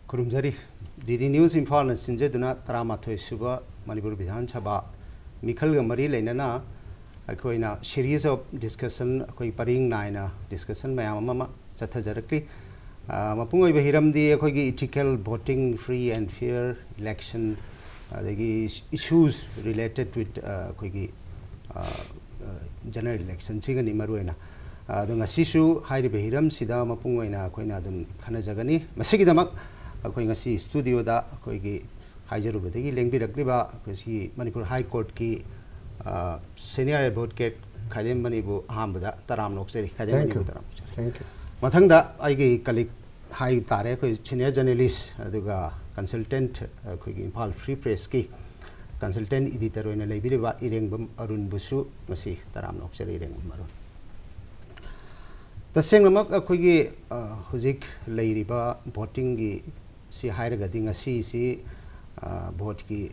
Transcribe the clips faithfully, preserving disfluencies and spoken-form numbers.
Kurumjari, D D News Imphal Sinjeduna Taramathoi Suba Manipur Vidhan Sabha Mikhal Gamari Lenana Akoina series of discussion Akoi Paring Naina discussion Mayamama Chathajarakli Mapungo Hiramdi Akogi ethical voting free and fair election the issues related with Kogi general election Chigan Imaruena the Nasisu Hairi Behiram Sida Mapungoina Koina Dum Kanajagani Masikidamak Akoingasi studio da Koigi Hajarubati Lengbi Rakriba Kosi Manipur High Court ki senior advocate Kadem Manibu Hambada Taram Noxeri Kadem Taram. Thank you. Matanga Igi Kalik High Tare senior journalist Aduga consultant Koigi Impal Free Press ki consultant editor in a Libiriba Irengbum Arun Busu Masi Taram Noxeri Maron. The same amount of Kogi Huzik Lairiba voting si higher getting a C C Botki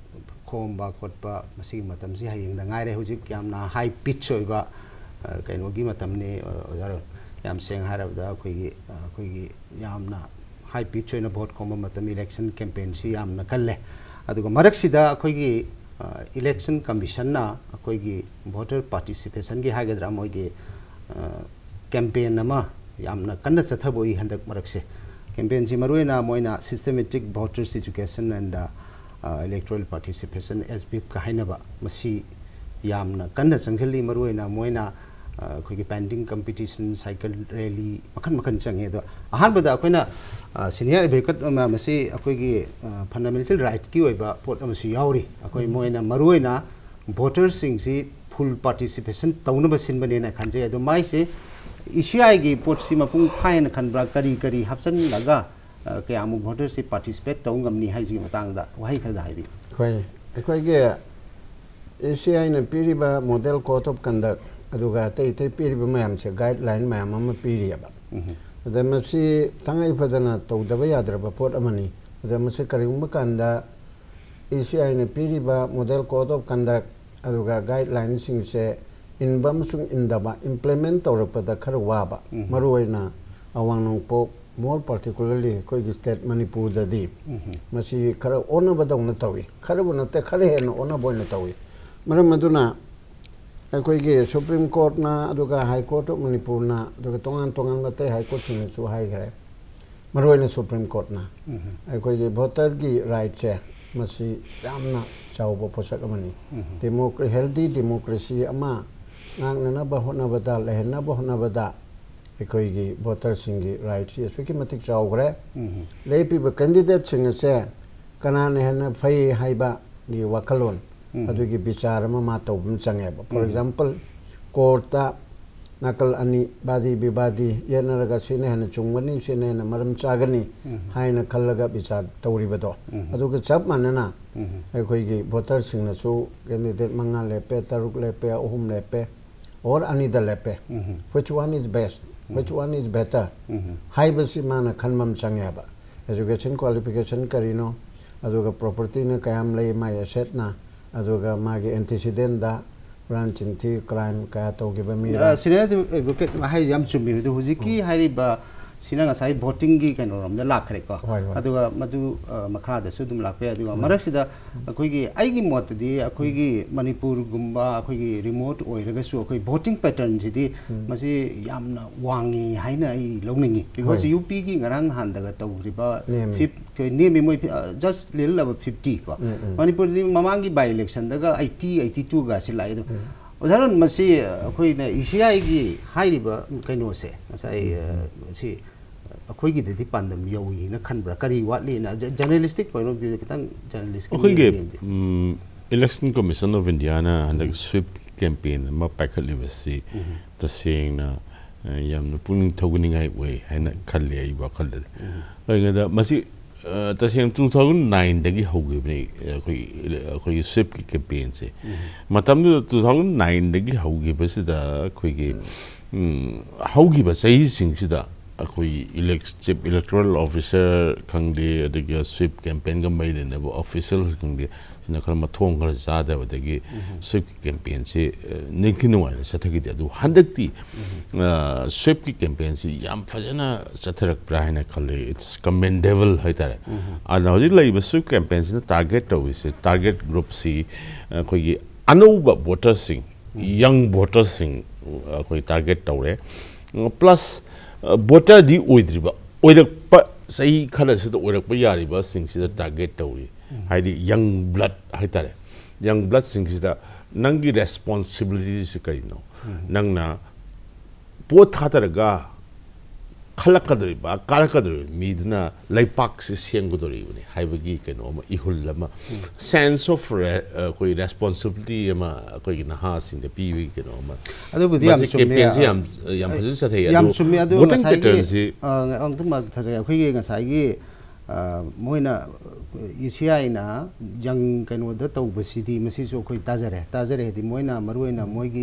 Comba Kotpa Masi Matamsi Haying the Nire Huzik Yamna high pitch over Kanogi Matamne or Yam saying Harabda Kogi Kogi Yamna high pitch in a boat comba Matam election campaign si Yamna Kale Aduga Maraksida Kogi election commission na Kogi voter participation gi Hagadra Mogi campaign nama yamna kanna sathaboi handak marakse campaign ji maruena moina systematic voters education and uh, uh, electoral participation as B kahinaba masi yamna kanna changhali maruena moina khoi painting competition cycle rally makhan makhan changhe do ahan bada koina senior advocate masi akoi gi fundamental right ki oiba pot amasi yauri akoi moina maruena voters sing si full participation tauna basin bane na khanje ado mai se Ishiai gi potsi mapung phain khanbra kari kari hapsan laga kyamu voters si participate taungam ni haiji matang da wahai khada haibi khoi khoi ge Ishiai na piriba model code of conduct aduga tai tai piriba mayam se guideline mayam ama piriba da masi tangai padana tawdaba yadraba pot amani da masi karingma kanda Ishiai na piriba model code of conduct aduga guideline sing se in Bamsung in the implement or the Karawaba, Maruena, Awanong Po, more particularly Kogi State Manipur the deep. Masi Kara Ona Badonatawi, Karavana Kare and Ona Bonatawi. Maramaduna, a Kogi Supreme Court na, Aduga High Court of Manipur na, the Tongan Tongan High Court in so high. Maruena Supreme Court na. A Kogi Botargi right chair, Masi Damna Chaubo Posakamani. Democracy, healthy democracy, Ama. Nang na ba hona bada lehen na ba hona bada ekoi gi voter singi right si swiki matik chawgre lepi ba candidate sing se kana ne na phai haiba ni wakalon adu gi bichar ma ma tawbum change ba for example court ta nakal ani badi bibadi yena raga sine hana chungmani sine na maram chagani haina khallaga bichar tawri bado adu gi chap manana ekoi gi voter sing na su candidate manga lepe taruk lepe ohum lepe or another lepe which one is best which one is better high basi mana khanmam changyaba education qualification karino aduga property na kayam lay may asset na aduga magi antecedent da branch inti crime kaya tawgi ba mira sine advocate hai yam chumi du hujiki hari ba sinanga sai voting gi kaino rom da lakhre ko aduga madu makha da sudum lakpe aduga maraksida akoi gi ai gi mot di akoi gi manipur gumba akoi gi remote oiraga su akoi voting pattern ji di masi yamna wangi haina ai longningi because U P gi ngarang han daga tawriba fifty nemi moi just little about fifty ko manipur di mamangi by election daga eighty eighty-two ga silai do Udaharan masi akoi na Ishiai gi hairiba kaino se masai si akoi gi didi pandam yawi na khanbra kari watli na journalistic point of view kitang journalistic akoi gi election commission of India na handak sweep campaign ma pakhali wasi ta sing na yam na puning thogni ngai we haina khalle ai ba khalle ai ga masi ta sing two thousand nine dagi hogi bne akoi akoi sweep campaign se matam two thousand nine dagi hogi basi da akoi gi hogi ba sai sing sida ꯑꯩꯈꯣꯏ chief electrical officer ꯈꯪꯗꯦ ꯑꯗꯒꯤ swipe ꯀꯦꯝꯄꯦꯟꯒ ꯃꯔꯤ ꯂꯩꯅꯕ official ꯈꯪꯗꯦ ꯁꯤꯅ ꯈꯔ ꯃꯊꯣꯡ ꯈꯔ ꯆꯥꯗꯕꯗꯒꯤ ꯁ꯭ꯋꯤꯞꯀꯤ ꯀꯦꯝꯄꯦꯟꯁꯤ ꯅꯤꯡꯊꯤ ꯅꯨꯡꯉꯥꯏꯅ ꯆꯠꯊꯈꯤꯗꯦ ꯑꯗꯨ ꯍꯟꯗꯛꯇꯤ ꯁ꯭ꯋꯤꯞꯀꯤ ꯀꯦꯝꯄꯦꯟꯁꯤ ꯌꯥꯝ ꯐꯖꯅ ꯆꯠꯊꯔꯛꯄ꯭ꯔꯥ ꯍꯥꯏꯅ ꯈꯜꯂꯤ ꯏꯠꯁ ꯀꯃꯦꯟꯗꯦꯕꯜ ꯍꯥꯏꯇꯥꯔꯦ ꯑꯗꯨꯅ ꯍꯧꯖꯤꯛ ꯂꯩꯔꯤꯕ ꯁ꯭ꯋꯤꯞ ꯀꯦꯝꯄꯦꯟꯁꯤꯅ ꯇꯥꯔꯒꯦꯠ ꯇꯧꯔꯤꯁꯦ ꯇꯥꯔꯒꯦꯠ ꯒ꯭ꯔꯨꯞꯁꯤ ꯑꯩꯈꯣꯏꯒꯤ ꯑꯅꯧꯕ ꯚꯣꯇꯔꯁꯤꯡ ꯌꯪ ꯚꯣꯇꯔꯁꯤꯡ ꯑꯩꯈꯣꯏ ꯇꯥꯔꯒꯦꯠ ꯇꯧꯔꯦ ꯄ꯭ꯂꯁ ꯚꯣꯇꯔꯗꯤ ꯑꯣꯏꯗ꯭ꯔꯤꯕ ꯑꯣꯏꯔꯛꯄ ꯆꯍꯤ ꯈꯔꯁꯤꯗ ꯑꯣꯏꯔꯛꯄ ꯌꯥꯔꯤꯕꯁꯤꯡꯁꯤꯗ ꯇꯥꯔꯒꯦꯠ ꯇꯧꯔꯤ ꯍꯥꯏꯗꯤ ꯌꯪ ꯕ꯭ꯂꯗ ꯍꯥꯏꯇꯥꯔꯦ ꯌꯪ ꯕ꯭ꯂꯗꯁꯤꯡꯁꯤꯗ ꯅꯪꯒꯤ ꯔꯦꯁꯄꯣꯟꯁꯤꯕꯤꯂꯤꯇꯤꯁꯤ ꯀꯔꯤꯅꯣ ꯅꯪꯅ ꯄꯣꯠ ꯊꯥꯗꯔꯒ ꯈꯜꯂꯛꯀꯗꯧꯔꯤꯕ ꯀꯥꯔꯛꯀꯗꯧꯔꯤꯕ ꯃꯤꯗꯨꯅ ꯂꯩꯄꯥꯛꯁꯤ ꯁꯦꯝꯒꯗꯧꯔꯤꯕꯅꯤ ꯍꯥꯏꯕꯒꯤ ꯀꯩꯅꯣ ꯑꯃ ꯏꯍꯨꯜ ꯑꯃ ꯁꯦꯟꯁ ꯑꯣꯐ ꯑꯩꯈꯣꯏ ꯔꯦꯁꯄꯣꯟꯁꯤꯕꯤꯂꯤꯇꯤ ꯑꯃ ꯑꯩꯈꯣꯏꯒꯤ ꯅꯍꯥꯁꯤꯡꯗ ꯄꯤꯕꯒꯤ ꯀꯩꯅꯣ ꯑꯃ ꯑꯗꯨꯕꯨꯗꯤ ꯌꯥꯝ ꯆꯨꯝꯃꯦ ꯌꯥꯝ ꯌꯥꯝ ꯐꯖꯅ ꯆꯠꯊꯩ ꯌꯥꯝ ꯆꯨꯝꯃꯦ ꯑꯗꯨ ꯚꯣꯇꯤꯡ ꯉꯁꯥꯏꯒꯤ ꯄꯦꯇꯔꯟꯁꯤ ꯑꯃꯨꯛꯇꯪ ꯊꯥꯖꯩ ꯑꯩꯈꯣꯏꯒꯤ ꯉꯁꯥꯏꯒꯤ ꯃꯣꯏꯅ ꯏ ꯁꯤ ꯑꯥꯏꯅ ꯌꯪ ꯀꯩꯅꯣꯗ ꯇꯧꯕꯁꯤꯗꯤ ꯃꯁꯤꯁꯨ ꯑꯩꯈꯣꯏ ꯇꯥꯖꯔꯦ ꯇꯥꯖꯔꯦ ꯍꯥꯏꯗꯤ ꯃꯣꯏꯅ ꯃꯔꯨꯑꯣꯏꯅ ꯃꯣꯏꯒꯤ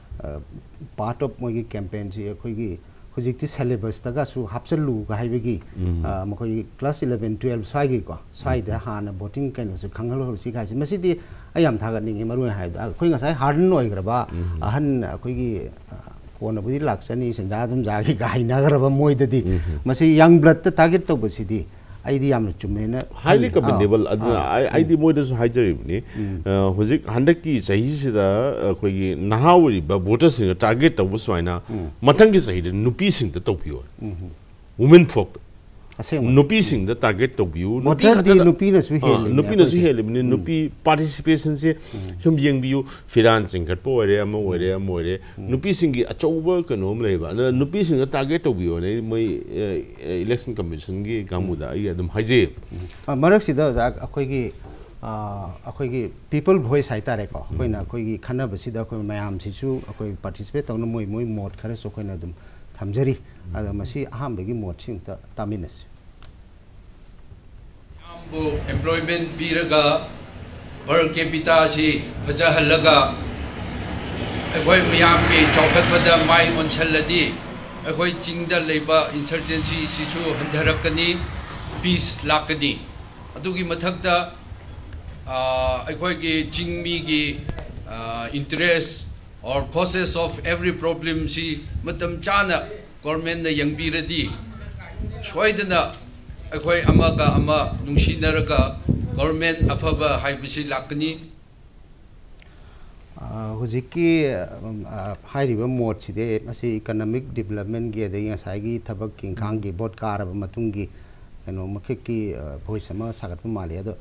ꯄꯥꯔꯠ ꯑꯣꯐ ꯃꯣꯏꯒꯤ ꯀꯦꯝꯄꯦꯟꯁꯤ ꯑꯩꯈꯣꯏꯒꯤ ꯍꯧꯖꯤꯛꯇꯤ ꯁꯦꯂꯦꯕꯁꯇꯒꯁꯨ ꯍꯥꯞꯆꯜꯂꯨꯒ ꯍꯥꯏꯕꯒꯤ ꯃꯈꯣꯏꯒꯤ ꯀ꯭ꯂꯥꯁ ꯏꯂꯚꯦꯟ ꯇꯨꯌꯦꯜꯞ ꯁ꯭ꯋꯥꯏꯒꯤꯀꯣ ꯁ꯭ꯋꯥꯏꯗ ꯍꯥꯟꯅ ꯚꯣꯇꯤꯡ ꯀꯩꯅꯣꯁꯦ ꯈꯪꯍꯜꯍꯧꯔꯁꯤ ꯍꯥꯏꯁꯤ ꯃꯁꯤꯗꯤ ꯑꯩ ꯌꯥꯝ ꯊꯥꯒꯠꯅꯤꯡꯉꯤ ꯃꯔꯨꯑꯣꯏꯅ ꯍꯥꯏꯕꯗ ꯑꯩꯈꯣꯏ ꯉꯁꯥꯏ ꯍꯥꯔꯗꯟ ꯑꯣꯏꯈ꯭ꯔꯕ ꯑꯍꯟ ꯑꯩꯈꯣꯏꯒꯤ ꯀꯣꯟꯅꯕꯨꯗꯤ ꯂꯥꯛꯆꯅꯤ ꯁꯦꯟꯖꯥ ꯊꯨꯝꯖꯥꯒꯤꯒ ꯍꯩꯅꯈ꯭ꯔꯕ ꯃꯣꯏꯗꯗꯤ ꯃꯁꯤ ꯌꯪ ꯕ꯭ꯂꯗꯇ ꯇꯥꯔꯒꯦꯠ ꯇꯧꯕꯁꯤꯗꯤ ꯑꯩꯗꯤ ꯌꯥꯝꯅ ꯆꯨꯝꯃꯦꯅ ꯍꯥꯏꯂꯤ ꯀꯃꯦꯟꯗꯦꯕꯜ ꯑꯗꯨꯅ ꯑꯩꯗꯤ ꯃꯣꯏꯗꯁꯨ ꯍꯥꯏꯖꯔꯤꯕꯅꯤ ꯍꯧꯖꯤꯛ ꯍꯟꯗꯛꯀꯤ ꯆꯍꯤꯁꯤꯗ ꯑꯩꯈꯣꯏꯒꯤ ꯅꯍꯥ ꯑꯣꯏꯔꯤꯕ ꯚꯣꯇꯔꯁꯤꯡꯗ ꯇꯥꯔꯒꯦꯠ ꯇꯧꯕ ꯁꯨꯃꯥꯏꯅ ꯃꯊꯪꯒꯤ ꯆꯍꯤꯗ ꯅꯨꯄꯤꯁꯤꯡꯗ ꯇꯧꯕꯤꯌꯨ ꯋꯨꯃꯦꯟ ꯐꯣꯛꯇ ꯅꯨꯄꯤꯁꯤꯡꯗ ꯇꯥꯔꯒꯦꯠ ꯇꯧꯕꯤꯌꯨ ꯅꯨꯄꯤꯅꯁꯨ ꯅꯨꯄꯤꯅꯁꯨ ꯍꯦꯜꯂꯤꯕꯅꯤ ꯅꯨꯄꯤ ꯄꯥꯔꯇꯤꯁꯤꯄꯦꯁꯟꯁꯦ ꯁꯨꯝ ꯌꯦꯡꯕꯤꯌꯨ ꯐꯤꯔꯥꯟ ꯆꯤꯡꯈꯠꯄ ꯑꯣꯏꯔꯦ ꯑꯃ ꯑꯣꯏꯔꯦ ꯑꯃ ꯑꯣꯏꯔꯦ ꯅꯨꯄꯤꯁꯤꯡꯒꯤ ꯑꯆꯧꯕ ꯀꯩꯅꯣ ꯑꯃ ꯂꯩꯕ ꯑꯗꯨꯅ ꯅꯨꯄꯤꯁꯤꯡꯗ ꯇꯥꯔꯒꯦꯠ ꯇꯧꯕꯤꯌꯨꯅꯦ ꯃꯣꯏ ꯏꯂꯦꯛꯁꯟ ꯀꯃꯤꯁꯟꯒꯤ ꯀꯥꯡꯕꯨꯗ ꯑꯩ ꯑꯗꯨꯝ ꯍꯥꯏꯖꯩ ꯃꯔꯛꯁꯤꯗ ꯑꯣꯖꯥ ꯑꯩꯈꯣꯏꯒꯤ ꯑꯩꯈꯣꯏꯒꯤ ꯄꯤꯄꯜ ꯚꯣꯏꯁ ꯍꯥꯏꯇꯥꯔꯦꯀꯣ ꯑꯩꯈꯣꯏꯅ ꯑꯩꯈꯣꯏꯒꯤ ꯈꯟꯅꯕꯁꯤꯗ ꯑꯩꯈꯣꯏ ꯃꯌꯥꯝꯁꯤꯁꯨ ꯑꯩꯈꯣꯏ ꯄꯥꯔꯇꯤꯁꯤꯄꯦꯠ ꯇꯧꯅ ꯃꯣꯏ ꯃꯣꯏ ꯃꯣꯠ ꯈꯔꯁꯨ ꯑꯩꯈꯣꯏꯅ ꯑꯗꯨꯝ ꯊꯝꯖꯔꯤ ꯑꯗꯣ ꯃꯁꯤ ꯑꯍꯥꯟꯕꯒꯤ ꯃꯣꯠꯁꯤ ꯑꯃꯨꯛꯇ ꯇꯥꯃꯤꯟꯅꯁꯤ ꯌꯥꯝꯕꯨ ꯑꯦꯝꯄ꯭ꯂꯣꯏꯃꯦꯟ ꯄꯤꯔꯒ ꯄꯔ ꯀꯦꯄꯤꯇꯥꯁꯤ ꯐꯖꯍꯜꯂꯒ ꯑꯩꯈꯣꯏ ꯃꯌꯥꯝꯒꯤ ꯆꯥꯎꯈꯠꯄꯗ ꯃꯥꯏ ꯑꯣꯟꯁꯜꯂꯗꯤ ꯑꯩꯈꯣꯏ ꯆꯤꯡꯗ ꯂꯩꯕ ꯏꯟꯁꯔꯖꯦꯟꯁꯤꯁꯤꯁꯨ ꯍꯟꯊꯔꯛꯀꯅꯤ ꯄꯤꯁ ꯂꯥꯛꯀꯅꯤ ꯑꯗꯨꯒꯤ ꯃꯊꯛꯇ ꯑꯩꯈꯣꯏꯒꯤ ꯆꯤꯡꯃꯤꯒꯤ interest or causes of every problem si matam chana government na yangbiradi soidana akhoi ama ka ama nungsinaraga government afaba haibisi lakani hujiki hairiba mot side masi economic development gi adai ngasai gi thabak kingkhang gi bot karaba matungi eno makhiki voice ama sagatpa mali ado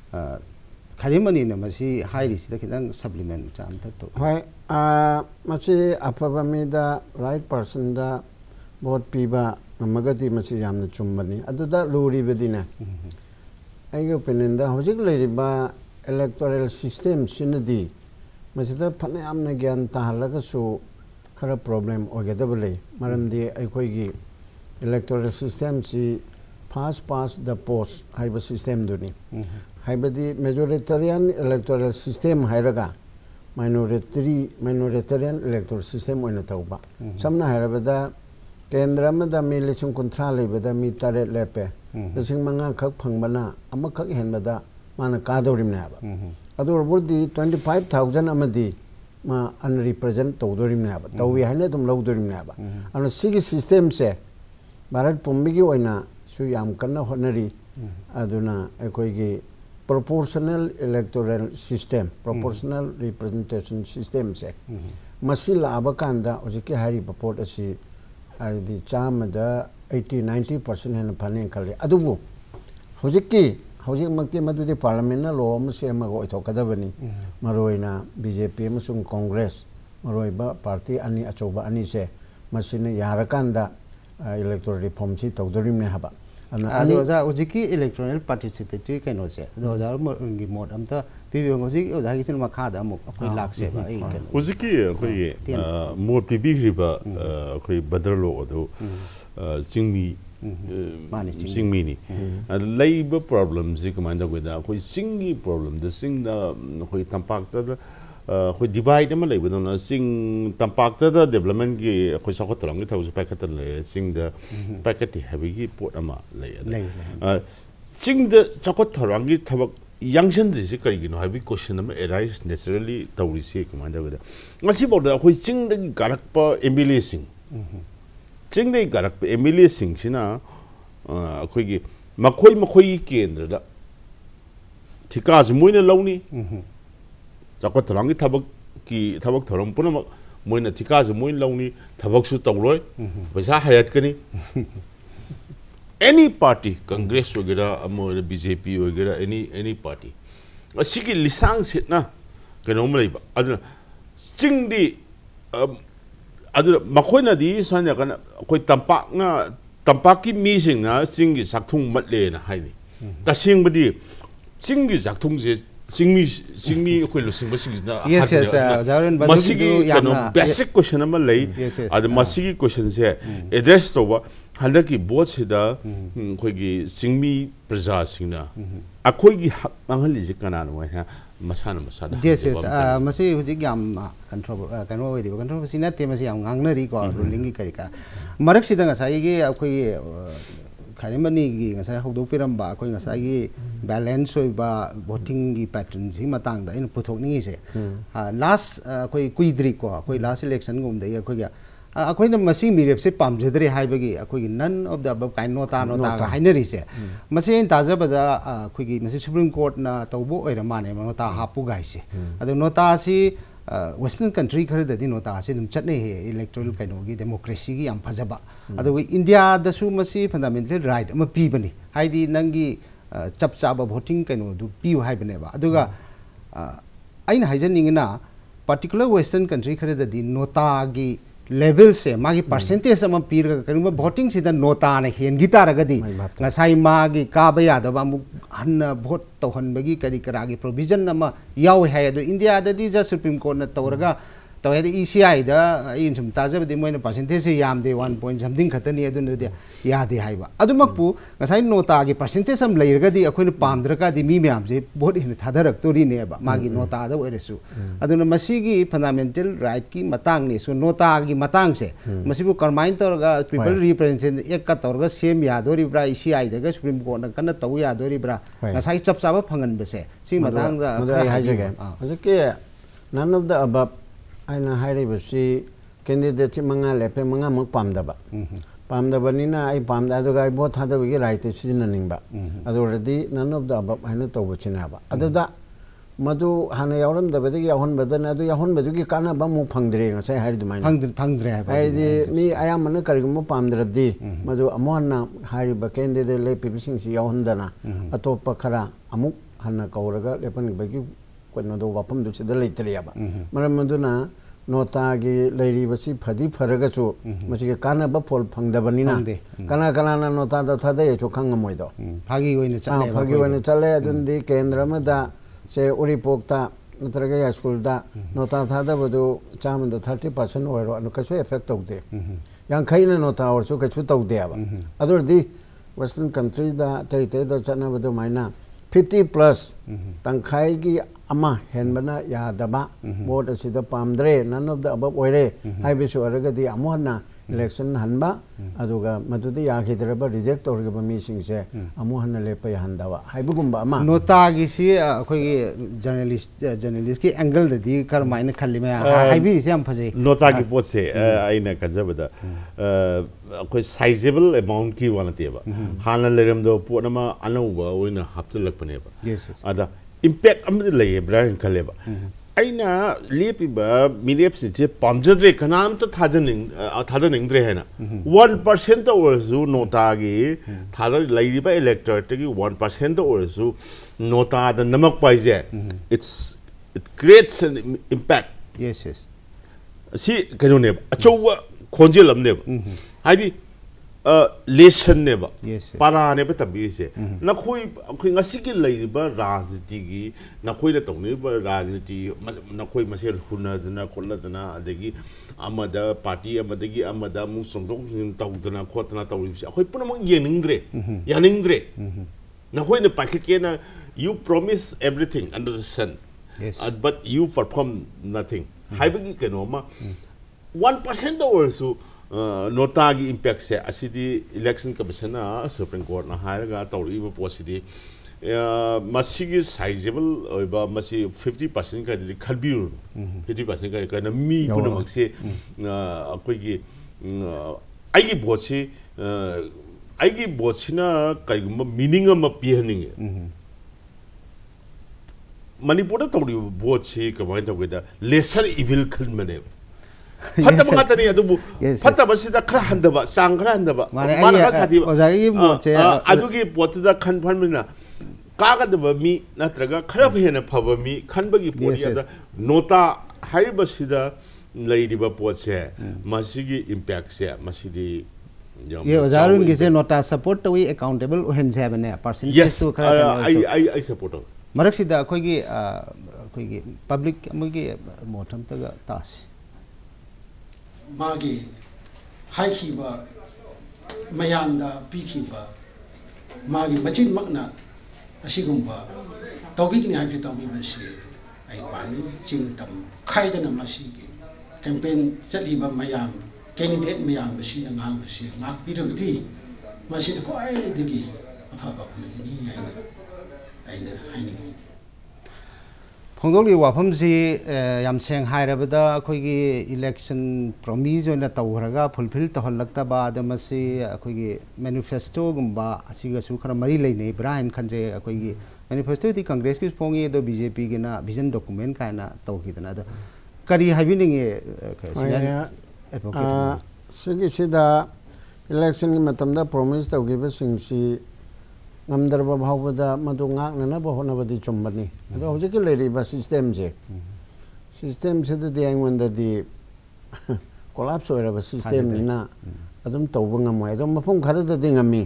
खाली मसी हाईरीसीद खितंग supplement चाम तक तो हाय आ मसी अफबा मीदा right person दा वोट पीबा मगति मसी यामना चुम्बनी अदुदा लूरीबदिना आइगो ओपिनियन दा होजिक लेरिबा इलेक्टोरल सिस्टम सिनदी मसीदा फने यामना ज्ञान ताहलगसु खरा प्रॉब्लम ओगेदबले मरमदी अखोइगी इलेक्टोरल सिस्टम सी फास्ट पास द पोस्ट हाइबा सिस्टम दुनी हाइबदी मेजोरिटेरियन इलेक्टोरल सिस्टम हाइरगा माइनोरिटरी माइनोरिटेरियन इलेक्टोरल सिस्टम ओइना तौबा समना हाइरबदा केंद्र मदा मी लिसिंग कुंथ्रा लेबदा मी तारे लेपे लिसिंग मंगा खक फंगबना अमा खक हेनबदा माना कादोरिमनाबा अदोरबुदी ट्वेंटी फाइव थाउजेंड अमदी मा अनरिप्रेजेंट तौदोरिमनाबा तौवी हाइने तुम लौदोरिमनाबा अन सिगी सिस्टम से भारत पुम्बिगी ओइना सु याम कन्ना होनरी अदुना अखोइगी proportional electoral system proportional mm. representation system se masila abakanda ojiki hari report asi adi chamada eighty ninety percent hen phane khali adubu hojiki hojik makti madudi parliament na law am se ma go thokadabani maroina bjp amasung congress maroiba party ani achoba ani se masine yarakanda electoral reform si tawdorimne haba अदो ओजा ओजिकी electoral participatory canoe से अदो ओजा मोरंगी mode अमता पिबियो ओजिकी ओजा किसिन मखादा अमु अखोइ लाक्से बा ए canoe ओजिकी अखोइ mode पिबिग्रिबा अखोइ बदरलो अदो चिंगमी माने चिंगमी नि लाइब प्रॉब्लम जे कमांडा गोदा अखोइ चिंगी प्रॉब्लम द सिंग द अखोइ तंपाक द khoi divide ma leibu na sing tampak ta da development gi khoi sa khotram gi thau pa khatan le sing da packet heavy gi pot ama le sing da chakot tharang gi thabak youngtion ji kari gi no heavy question ama arise naturally tawri se commander ga ngasi bod da khoi sing da garak pa emily sing sing da garak pa emily sing sina khoi gi makhoi makhoi kendra da thika ju moina lawni chakot tharang gi thabak ki thabak thoram puna moina thika ju moin lawni thabak su tawroi paisa hayat kani any party congress wagera amor bjp wagera any any party asigi lisang sit na kano mai ba aduna chingdi aduna makoina di sanya kana koi tampak na tampak ki mi sing na chinggi sakthung matle na haini ta singbadi chinggi sakthung je singmi singmi khoi lo singba sing na yes yes jaran badu du yamna basic question ama lei ad masigi question se address to ba handa ki both sida khoi gi singmi praja singna akhoi gi anghali je kana no ha masana masada yes yes masi huji yam control kano oi ri control sina te masi yam ngangna ri ko ruling gi kari ka marak sida nga sai gi akhoi खाने की हौदोपीरब अखोई balance voting की pattern से Matang पुथोनीसे last अखोई कुईद्री को अखोई last election गुमदे अखोई अखोई मसी मिरेप से पामजद्रे हाइबगी अखोई नन ऑफ द अबव काइन नोटा नोटा हाइनरीसे मसे ताजबदा अखोई मसी सुप्रीम कोर्ट ना तौबो ओइरा माने नोटा हापु गाइसे अदो नोटा सी वेस्टर्न कंट्री खर ददी नोटा से दुम चटने हे इलेक्टोरल काइनोगी डेमोक्रेसी की याम फजबा अदो इंडिया दसु मसी फंडामेंटल राइट अम पीबनी हाइदी नंगी चप चाबा वोटिंग काइनो दु पिउ हाइबनेबा अदुगा आइन हाइजनिंगना पर्टिकुलर वेस्टर्न कंट्री खर ददी नोटा की लेवल से मागी परसेंटेज अम पीर करिबा वोटिंग सिदा नोटा ने हेनगी तारगदी ngasai मागी काबा यादबा मु हन भोट तौहनबगी करी करागी प्रोविजन अम याव है अदो इंडिया ददी जस्ट सुप्रीम कोर्ट न तौरगा तौ है ईसीआई दा इन सुम ताजबदी मोइन परसेंटेज से याम दे वन पॉइंट समथिंग खतनी अदु दे यादे हाइबा अदुमकपु ngasai नोटा की परसेंटेज अम लेरगदी अखोइन पामद्रकादी मी म्याम जे भोट इन थादरक तोरी नेबा मागी नोटा दा ओइरसु अदुन मसीगी फंडामेंटल राइट की मतंग ने सु नोटा की मतंग से मसीबु करमाइन तौरगा पीपल रिप्रेजेंटेशन एक का तौरगा सेम यादोरी ब्रा ईसीआई दगा सुप्रीम कोर्ट न कन तौ यादोरी ब्रा ngasai चप चाबा फंगन बसे सी मतंग दा हाइजगे हजके नन ऑफ द अबव आइना हाइरिबसी कैंडिडेट मंगा लेपे मंगा मक पामदबा पामदबनिना आई पामदा अदुगा भोट थादबगी राइट सिजननिंगबा अदुरदी नन ऑफ द अबव हाइना तौबचिनाबा अदुदा मधु हाना यावरमदबदगी याहनबदन अदु याहनबदुगी कानाबा मु फंगद्रे ngasai हाइदुमाइना फंगद्रे फंगद्रे हाइदि मी आयामन करिगुम पामदरबदी मधु अमोहना हाइरिबा कैंडिडेट लेपिबिसिंगसि याहनदना अतोप खरा अमुक हाना कौरगा लेपनबगी कोनोदो वापम दुसिदा लेतरियाबा मरम मधुना नोटा की लेरिबसी फदी फरगसु मसिगे कानाबा फोल फंगदबनिना कना कना नोटा दा थादे चो खंगमोइदो फागी ओइने चले फागी ओइने चले अदुंदी केंद्र मदा से उरिपोक्ता नत्रगे स्कूल दा नोटा थादबदु चामदा थर्टी परसेंट ओइरो अनु कसु इफेक्ट तौदे यांखैना नोटा औरसु कसु तौदेबा अदुरदी वेस्टर्न कंट्री दा तै तै दा चनाबदु माइना फिफ्टी प्लस तंखाई की अमा हेनबना यादबा वोट असिदा पामद्रे नन ऑफ द अबव ओइरे हाइबेसु अरगदी अमोहना इलेक्शन हनबा अदुगा मदुदि याखिदरबा रिजेक्ट तौरगबा मीसिंगसे अमोहना लेपा हंदवा हाइबुगुंबा अमा नोटा की सी अखोई जर्नलिस्ट जर्नलिस्ट की एंगल ददी कर माइन खल्ली में हाइबी से हम फजे नोटा की पोत से आइना कजबदा अखोई साइजेबल अमाउंट की वनतेबा हाना लेरमदो पोनमा अनौबा ओइना हप्तलकपनेबा अदा इम्पैक्ट अमदि लये ब्राइन खलेबा आइना लेपिबा मिरेप से पामजद्रे कनाम तो थाजनिंग थादनिंग्रे हैना वन परसेंट ओरसु नोटा की थादर लैरिबा इलेक्टोरेट की वन परसेंट ओरसु नोटा द नमक पाइजे it's it creates an impact yes yes सी कनोने अचौवा खोंजेलमने हाइदी लेसन ने बा पारा ने बा तबी से नखोई अखोई ngasi ki leiba rajniti gi नखोई न तौने बा राजनीति नखोई मसेल हुना दना खोला दना अदगी अमदा पार्टी अमदगी अमदा मु समजों तौदना खोतना तौरि से अखोई पुनम येनिंग्रे यानिंग्रे नखोई ने पाके के ना you promise everything under the sun but you perform nothing haibagi keno ma one percent also nota gi impact se asidi election commission na Supreme Court na hairaga tawri ba posidi masigi sizable oiba masi fifty percent ka di khalbiru fifty percent ka kana mi punamak se akoi gi aigi vote se aigi vote sina kaigumba meaning ama pihaning Manipur tawri vote se kamai tawida lesser evil khalmane Fata mga tani adu bu fata basi da khra handa ba sang khra handa ba mana ka sati ba ozai vote adu gi vote da khan phan mina ka ga da ba mi natraga khra phena phaba mi khan ba gi vote ya da nota hai basi da lai ri ba vote se masi gi impact se masi di ye ozarun gi se nota support to we accountable hen se bane percentage to khra ai ai ai support marak sida khoi gi khoi gi public amgi motham ta ga tas Magi haikiba mayanda pikiba magi machin makna asigumba tawbigni haipi tawbiba si ay pani chingtam khaidana masigi campaign chaliba mayam candidate mayam basi ngang basi ngak pirabti masi ko ay digi afaba ni ayna ayna haini Pongdoli wafam si yam seng hai rabada khoi gi election promise na tawraga fulfill to halakta ba da masi khoi gi manifesto gumba asiga su khara mari lei nei Brian khanje khoi gi manifesto ti Congress ki pongi do B J P gi na vision document ka na taw ki na da kari habining e advocate sigi sida election ni matam da promise taw gi ba sing si ngamdarba bhawda madu ngak na ba hona ba di chumbani ado hoje ke leri ba system je system se de yang wanda di collapse ora ba system ni na adum tawba ngamoi adum mafum khara da ding ami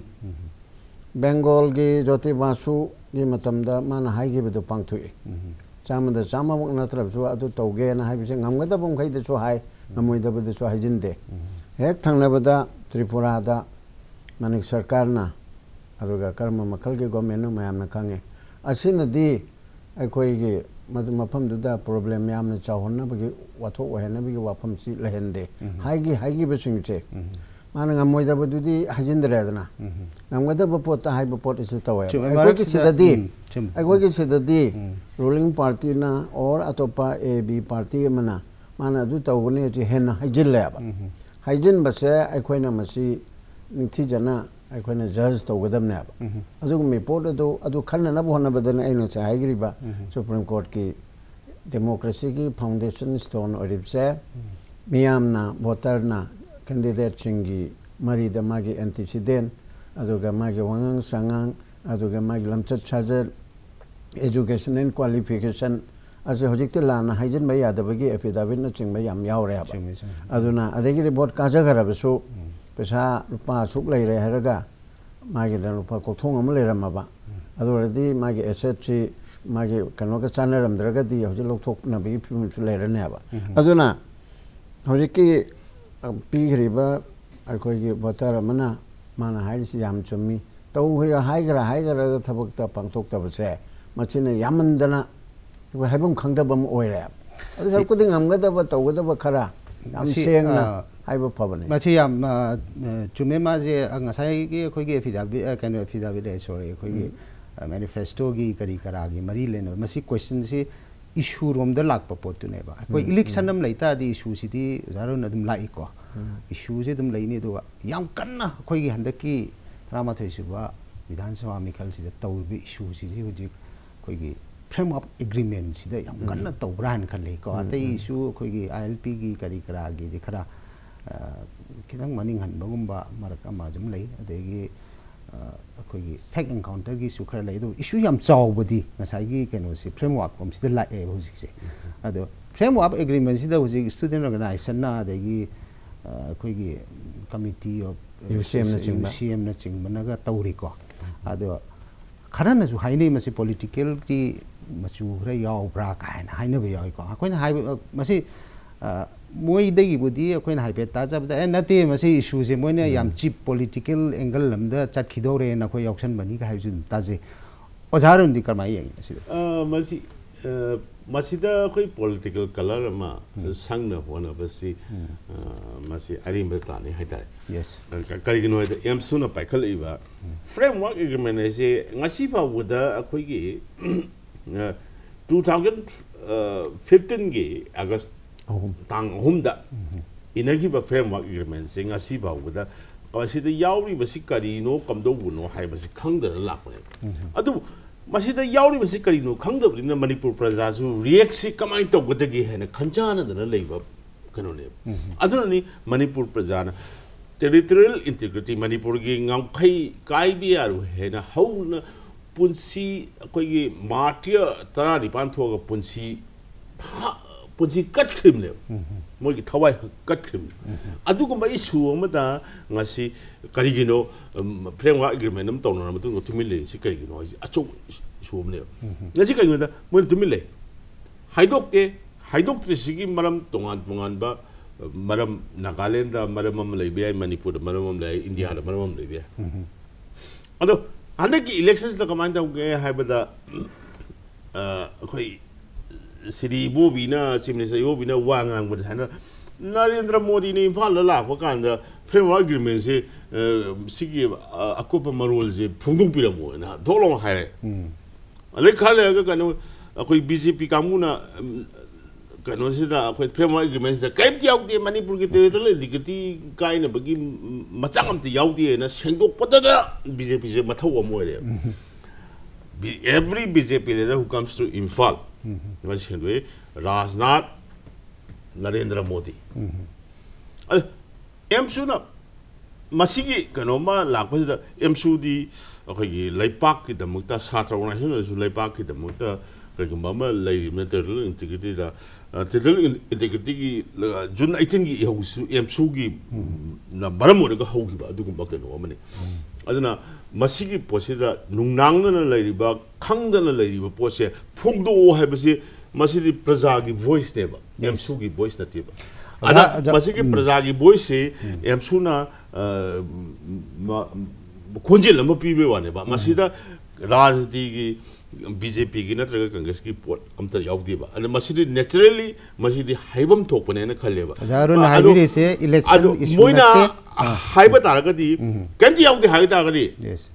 Bengal gi joti basu gi matam da mana hai gi bedo pangthu e chama da chama mok na trab su adu tawge na hai bi se ngamga da bum khai de so hai ngamoi da ba de so hai jin de hek thang na ba da Tripura da manik sarkar na aduga karma makal ge government no mayam na kange asina di akoi ge mafam du da problem yam na chawon na bagi watho wa na bagi wafam si lehende hai gi hai gi besing che mana ngamoi da bu di hajin dra da na ngamga da bu pot hai bu pot is tawa akoi ge sida di akoi ge sida di ruling party na or atopa A B party mana mana du tawne ji hen hajin la ba hajin ba se akoi na masi nithi jana aikoina judge tawgadamne aba adu me pot adu adu khanna na bhona badana aina cha haigriba Supreme Court ki democracy ki foundation stone oribse miyamna voter na candidate chingi mari da magi antecedent adu ga magi wangang sangang adu ga magi lamchat chajar education and qualification ase hojikte lana haijin mai yadabagi affidavit na chingma yam yaure aba aduna adegi vote kaja garabasu pesa lupa suk lai re haraga magi da lupa ko thong am le ramaba adoradi magi asset si magi kano ka channel ram draga di hoje lok thok na bi phim su le rane ba aduna hoje ki pi griba akoi gi botara mana mana hai si yam chumi tau hri hai gra hai gra thabak ta pangthok ta bse machine yamandana ko haibum khangda bam oi re adu sab ko ding amga da ba tau ga da ba khara am seng na Aiba pabane. Machi yam chume ma je ngasai gi khoi gi affidavit kind of affidavit sorry khoi gi manifesto gi kari kara gi mari le no masi question si issue rom da lak pa pot tu ne ba khoi election am laita di issue si di zaron adum lai ko issue je dum lai ni do yam kanna khoi gi handak ki drama thoi su ba vidhan sabha mikal si da taur bi issue si ji hoji khoi gi framework agreement si da yam kanna taw bran khale ko atai issue khoi gi I L P gi kari kara gi di khara kitang maning han bagumba marak ama jum lei adegi akhoi gi fact encounter gi su khara lei do issue yam chaw budi ngasai gi keno si framework kom si da la e hoji se ado framework agreement si da hoji student organization na adegi akhoi gi committee of U C M na chingba U C M na chingba na ga tawri ko ado khara na ju hainei masi political ki machu khara yaw bra ka na haina be yaw ko akhoi na hai masi moi degi budi akhoi na hai pe ta jab da en nati masi issue je moi na yam cheap political angle lam da chat khidore na khoi auction bani ka hai jun ta je ojarun di karmai yang si masi masih dah koi political color ama sang na wana basi masih ari merta ni hai tare yes kali gino ada em suna pai kali iba framework agreement ese ngasi pa wuda koi gi twenty fifteen gi August tang humda energy ba framework agreement se ngasi ba wuda kasi da yauri basi kari no kamdo buno hai basi khangda lakne adu masih dah yauri masih kali no khangda bri na Manipur praja su react si kamai to gode gi hai na khanjana da na leiba kano ne aduna ni Manipur praja na territorial integrity Manipur gi ngam khai kai bi aru hai na hau na punsi koi gi martia tara ni pan tho ga punsi punsi kat khrim le moi gi thawai kat khrim adu ko mai issue ma da ngasi kari gi no framework agreement nam tawna ma tu tumile si kari gi no acho issue ne ngasi kari gi da moi tumile haidok te haidok tri si gi maram tongan tongan ba maram Nagaland da maram am lei bi Manipur da maram am lei India da maram am lei bi ado ane ki elections da command da ge hai ba da koi Sri Bobina, Chimney Bobina, Wang and what Hannah Narendra Modi name Pala, Wakanda, framework agreement, say, Sigi, a couple marols, Pundupiramo, and Dolong Hare. A lake Kala, a quick B J P Kamuna, Canosida, quite framework agreements, the Kaiti out the Manipur territory, Digiti, kind of begin Matsam the Yaudi and a Shango Potada, B J P Matawa more. Every B J P leader who comes to Imphal. Masih Rajnath Narendra Modi. M Suna masih kanoma lakukan itu M Sudi okay leipak kita mukta satra orang itu itu leipak kita mukta kayak mama lei material integrity dah material integrity jun item gi M Sugi na baram orang kau hau kita itu kumpak itu mana ni. Aduna masih posisi nungang na lagi ba, khang na lagi ba posisi fungdo hai basi masih di prajagi voice ne ba, M Sugi voice na tiba. Ada masih ki prajagi voice se M Suna kunjil lama pibe wane ba, masih da rajniti ki B J P ki na terus Congress ki pot amtar yauk dia ba. Ada masih di naturally masih di haibam thok pane na khalle ba. Zarun haibiri se election issue na haiba tara ka di kanti yauk di haida ka di. Yes.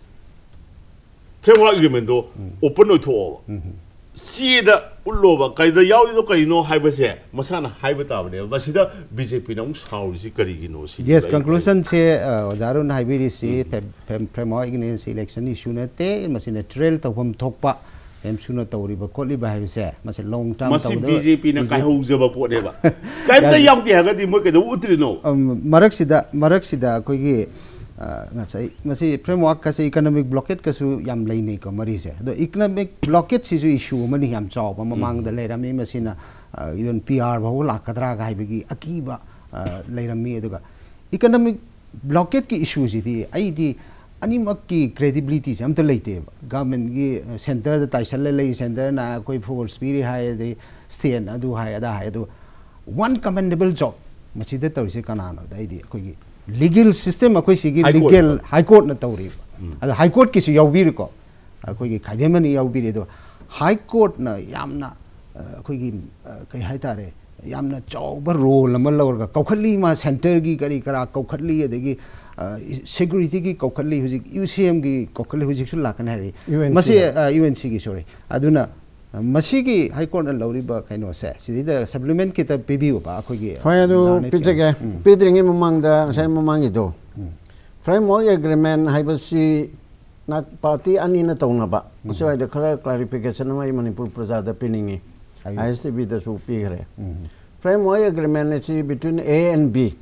Framework agreement do open no to see the uloba kaida yauk do kai no haiba se masana haiba ta ba masih da B J P na ung saul si kari gi no si. Yes, conclusion se Zarun haibiri se framework agreement election issue na te masih natural to hum thokpa em suna tawri ba koli ba hai se masih long term masih B J P na kai hau jaba po de ba kai ta yauk di ha ga di mo ke do utri no marak sida marak sida koi gi ngasai masih framework kasi economic blockade kasu yam lai nei ko mari se do economic blockade si issue mani yam chaw ba mamang da lai rami masina even P R ba la kadra ga hai bigi akiba lai rami eduga economic blockade ki issue si di ai di animak ki credibility am ta leite government gi center da taisal lai center na koi force piri hai de state adu hai ada hai adu one commendable job masida tawse kanano da ai di koi gi legal system akoi sigi legal high court na tawri ada high court ki su yaubir ko akoi gi khaidemani yaubir do high court na yamna akoi gi kai hai tare yamna chawba role ama lawr ga kaukhali ma center gi kari kara kaukhali adegi security ki kaukhali hujik U C M gi kaukhali hujik su lakan hari masi U N C gi sorry aduna masih ki high court na lawri ba kaino se sidida supplement kita pibiu ba akoi gi phaya do pitege pitringi mamang da sai mamang ido framework agreement haibasi na party ani na tawna ba so ai da khara clarification ma Manipur praja da piningi I S T B da su pigre framework agreement is between A and B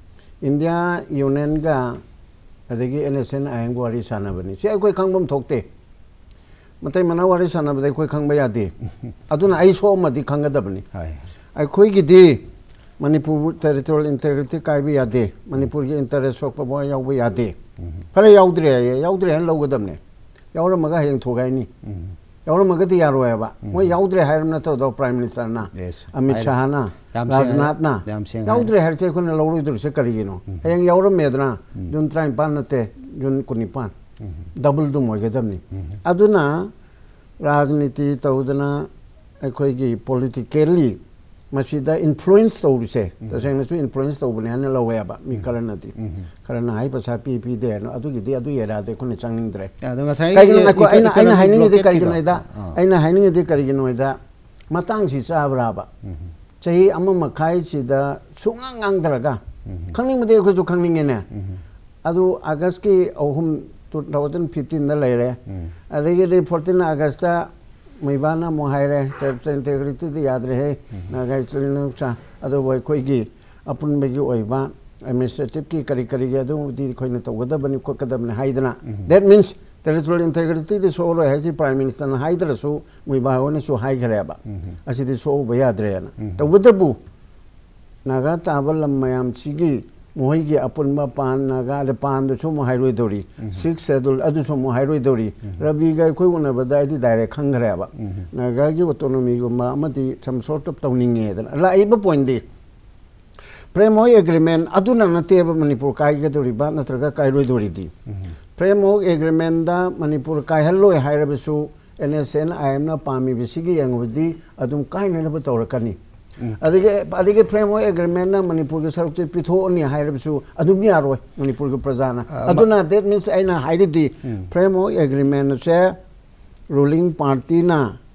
India Union ga adagi N S N ayang wari sana bani si koi khangbam thokte matai mana wari sana badai koi khangba yade aduna ai so ma di khangada bani ai koi gi di Manipur territorial integrity kai bi yade Manipur gi interest sok pa boy yaw bi yade phara yaudre yaudre han logadam ne yawra maga heng thogai ni yawra maga di yaro ba mo yaudre hair na to do prime minister na Amit Shah na Rajnath na yaudre hair che kun lawru dur se kari gi no heng yawra medna jun train pan na te jun kunipan double dum mo gadam ni aduna rajniti tawdana ꯑꯩꯈꯣꯏꯒꯤ ꯄꯣꯂꯤꯇꯤꯀꯦꯜꯂꯤ ꯃꯁꯤꯗ influence ꯇꯧꯕꯁꯦ ꯇꯁꯦꯡꯅꯁꯨ influence ꯇꯧꯕꯅꯦ ꯍꯥꯏꯅ ꯂꯧꯋꯦꯕ ꯃꯤ ꯈꯔꯅꯗꯤ ꯈꯔꯅ ꯍꯥꯏ ꯄꯩꯁꯥ ꯄꯤ ꯄꯤꯗꯦ ꯑꯗꯨꯒꯤꯗꯤ ꯑꯗꯨ ꯑꯦꯔꯥꯗꯤ ꯑꯩꯈꯣꯏꯅ ꯆꯪꯅꯤꯡꯗ꯭ꯔꯦ ꯀꯩꯒꯤꯅꯣ ꯑꯩꯅ ꯑꯩꯅ ꯍꯥꯏꯅꯤꯡꯉꯤꯗꯤ ꯀꯔꯤꯒꯤꯅꯣꯗ ꯑꯩꯅ ꯍꯥꯏꯅꯤꯡꯉꯤꯗꯤ ꯀꯔꯤꯒꯤꯅꯣꯗ ꯃꯇꯥꯡꯁꯤ ꯆꯥꯕ꯭ꯔꯥꯕ ꯆꯍꯤ ꯑꯃ ꯃꯈꯥꯏꯁꯤꯗ ꯁꯨꯡꯉꯥꯡ ꯉꯥꯡꯗ꯭ꯔꯒ ꯈꯪꯅꯤꯡꯕꯗꯤ ꯑꯩꯈꯣꯏꯁꯨ ꯈꯪꯅꯤꯡꯉꯦꯅꯦ ꯑꯗꯨ ꯑꯥꯒꯁꯀꯤ ꯑꯍꯨꯝ ꯇꯨ ꯊꯥꯎꯖꯟ ꯐꯤꯐꯇꯤꯟꯗ ꯂꯩꯔꯦ ꯑꯗꯒꯤꯗꯤ ꯐꯣꯔꯇꯤꯟ ꯑꯥꯒꯁꯇ ꯃꯩꯕꯥꯅ ꯑꯃꯨꯛ ꯍꯥꯏꯔꯦ ꯏꯟꯇꯦꯒ꯭ꯔꯤꯇꯤꯗꯤ ꯌꯥꯗ꯭ꯔꯦꯍꯦ ꯅꯥꯒꯥꯏ ꯆꯤꯜꯅꯨꯆꯥ ꯑꯗꯨꯕꯨ ꯑꯩꯈꯣꯏꯒꯤ ꯑꯄꯨꯟꯕꯒꯤ ꯑꯣꯏꯕ ꯑꯦꯗꯃꯤꯅꯤꯁꯇ꯭ꯔꯦꯇꯤꯚꯀꯤ ꯀꯔꯤ ꯀꯔꯤꯒꯤ ꯑꯗꯨꯕꯨꯗꯤ ꯑꯩꯈꯣꯏꯅ ꯇꯧꯒꯗꯕꯅꯤ ꯈꯣꯠꯀꯗꯕꯅꯤ ꯍꯥꯏꯗꯅ ꯗꯦꯠ ꯃꯤꯟꯁ ꯇꯦꯔꯤꯇꯣꯔꯤꯌꯦꯜ ꯏꯟꯇꯦꯒ꯭ꯔꯤꯇꯤꯗꯤ ꯁꯣꯛꯑꯔꯣꯏ ꯍꯥꯏꯁꯤ ꯄ꯭ꯔꯥꯏꯝ ꯃꯤꯅꯤꯁꯇꯔꯅ ꯍꯥꯏꯗ꯭ꯔꯁꯨ ꯃꯣꯏꯕꯥ ꯍꯣꯏꯅꯁꯨ ꯍꯥꯏꯈ꯭ꯔꯦꯕ ꯑꯁꯤꯗꯤ ꯁꯣꯛꯎꯕ ꯌꯥꯗ꯭ꯔꯦꯅ ꯇꯧꯕꯇꯕꯨ ꯅꯥꯒꯥ ꯇꯥꯕ ꯂꯝ ꯃꯌꯥꯝꯁꯤꯒꯤ ꯃꯣꯏꯒꯤ ꯑꯄꯨꯟꯕ ꯄꯥꯟ ꯅꯥꯒꯥ ꯄꯥꯟꯗꯨꯁꯨ ꯑꯃꯨꯛ ꯍꯥꯏꯔꯣꯏꯗꯧꯔꯤ ꯁꯤꯛꯁ ꯁꯦꯗꯨꯜ ꯑꯗꯨꯁꯨ ꯑꯃꯨꯛ ꯍꯥꯏꯔꯣꯏꯗꯧꯔꯤ ꯔꯕꯤꯒ ꯑꯩꯈꯣꯏ ꯎꯅꯕꯗ ꯑꯩꯗꯤ ꯗꯥꯏꯔꯦꯛ ꯈꯪꯈ꯭ꯔꯦꯕ ꯅꯥꯒꯥꯒꯤ ꯑꯣꯇꯣꯅꯣꯃꯤꯒꯨꯝꯕ ꯑꯃꯗꯤ ꯁꯝ ꯁꯣꯔꯠ ꯑꯣꯐ ꯇꯧꯅꯤꯡꯉꯦꯗꯅ ꯂꯥꯛꯏꯕ ꯄꯣꯏꯟꯗꯤ ꯐ꯭ꯔꯦꯝꯋꯥꯔꯛ ꯑꯦꯒ꯭ꯔꯤꯃꯦꯟ ꯑꯗꯨꯅ ꯅꯠꯇꯦꯕ ꯃꯅꯤꯄꯨꯔ ꯀꯥꯏꯒꯗꯧꯔꯤꯕ ꯅꯠꯇ꯭ꯔꯒ ꯀꯥꯏꯔꯣꯏꯗꯧꯔꯤꯗꯤ ꯐ꯭ꯔꯦꯝꯋꯥꯔꯛ ꯑꯦꯒ꯭ꯔꯤꯃꯦꯟꯗ ꯃꯅꯤꯄꯨꯔ ꯀꯥꯏꯍꯜꯂꯣꯏ ꯍꯥꯏꯔꯕꯁꯨ ꯑꯦꯟ ꯑꯦꯁ ꯑꯦꯟ ꯑꯥꯏ ꯑꯦꯝꯅ ꯄꯥꯝꯃꯤꯕꯁꯤꯒꯤ ꯌꯦꯡꯕꯗꯤ ꯑꯗꯨꯝ ꯀꯥꯏꯅꯅꯕ ꯇꯧꯔꯛꯀꯅꯤ ꯑꯗꯒꯤ ꯑꯗꯒꯤ ꯐ꯭ꯔꯦꯝꯋꯥꯔꯛ ꯑꯦꯒ꯭ꯔꯤꯃꯦꯟꯅ ꯃꯅꯤꯄꯨꯔꯒꯤ ꯁꯔꯨꯛꯁꯦ ꯄꯤꯊꯣꯛꯑꯅꯤ ꯍꯥꯏꯔꯕꯁꯨ ꯑꯗꯨꯝ ꯌꯥꯔꯣꯏ ꯃꯅꯤꯄꯨꯔꯒꯤ ꯄ꯭ꯔꯖꯥꯅ ꯑꯗꯨꯅ ꯗꯦꯠ ꯃꯤꯟꯁ ꯑꯩꯅ ꯍꯥꯏꯔꯤꯗꯤ ꯐ꯭ꯔꯦꯝꯋꯥꯔꯛ ꯑꯦꯒ꯭ꯔꯤꯃꯦꯟꯁꯦ ꯔꯨꯂꯤꯡ ꯄꯥꯔꯇꯤꯅ